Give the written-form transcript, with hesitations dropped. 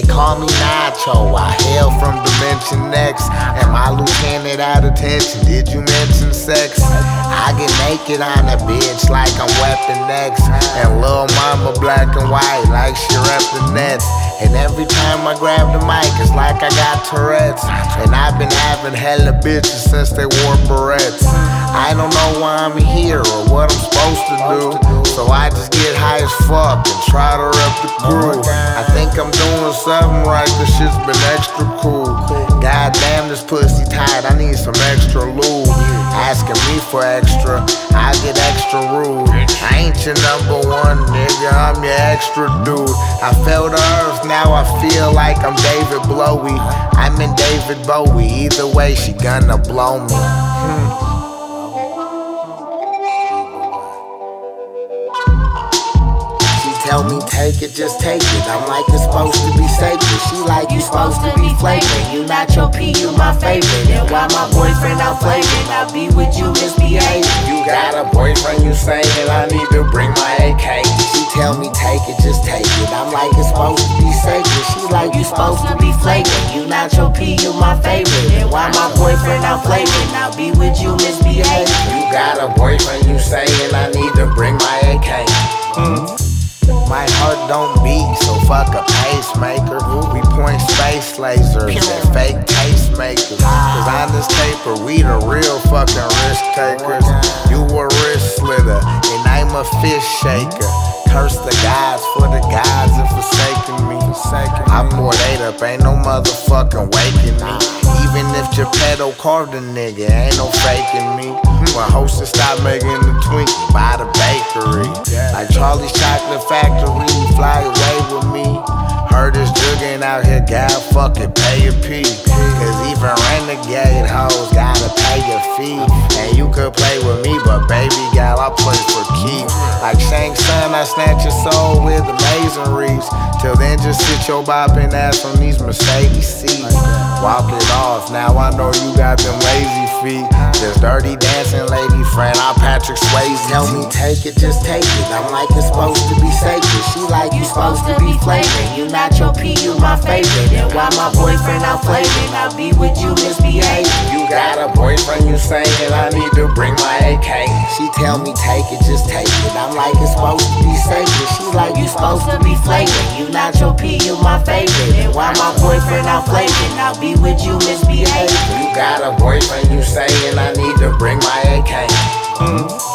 They call me Nacho, I hail from Dimension X. And my lieutenant out of tension, did you mention sex? I get naked on a bitch like I'm Weapon X. And lil' mama black and white like she rep the Nets. And every time I grab the mic, it's like I got Tourette's. And I've been having hella bitches since they wore barrettes. I don't know why I'm here or what I'm supposed to do, so I just get high as fuck and try to rep the crew. I think I'm doing something right, this shit's been extra cool. God damn, this pussy tight, I need some extra lube. Asking me for extra, I get extra rude. I ain't your number one nigga, I'm your extra dude. I fell to earth, now I feel like I'm David Bowie. I'm in David Bowie, either way she gonna blow me. Tell me take it, just take it. I'm like it's supposed to be sacred. She like you supposed to be flagrant. You not your P, you my favorite. And why my boyfriend out flagrant? I be with you misbehaving. You got a boyfriend, you saying I need to bring my AK. She tell me take it, just take it. I'm like it's supposed to be sacred. She like you supposed to be flagrant. You not your P, you my favorite. And why my boyfriend out flagrant? I be with you misbehaving. You got a boyfriend, you saying I need to bring my AK. My heart don't beat, so fuck a pacemaker. We point space lasers at fake tastemakers. Cause on this paper, we the real fucking risk takers. You a wrist slitter, and I'm a fish shaker. Curse the gods for the gods and forsaking me. I poured 8 up, ain't no motherfucking waking me. Even if Geppetto carved a nigga, ain't no faking me. When hostess stop making the Twinkie by the bakery. Like Charlie's Chocolate Factory, fly away with me. Heard this juggin' out here, God fuck it, pay your P. Cause even renegade hoes gotta pay your fee. And you could play with me, but baby gal, I play for keeps. Like Shang Tsung, I snatch your soul with amazing reefs. Till then, just sit your bopping ass on these Mercedes seats. Walk it off, now I know you got them lazy feet. This dirty dancing lady friend, I'm Patrick Swayze. Tell me take it, just take it. I'm like it's supposed to be sacred. She like you supposed to be flagrant. You not your P, you my favorite. And why my boyfriend out flagrant? I be with you misbehaving. You got a boyfriend, you saying I need to bring my AK. She tell me take it, just take it. I'm like it's supposed to be sacred. She like you supposed to be flagrant. You not your P, you my favorite. And why my boyfriend out flagrant? I be with you misbehaving. You got a boyfriend, you saying I need to bring my AK.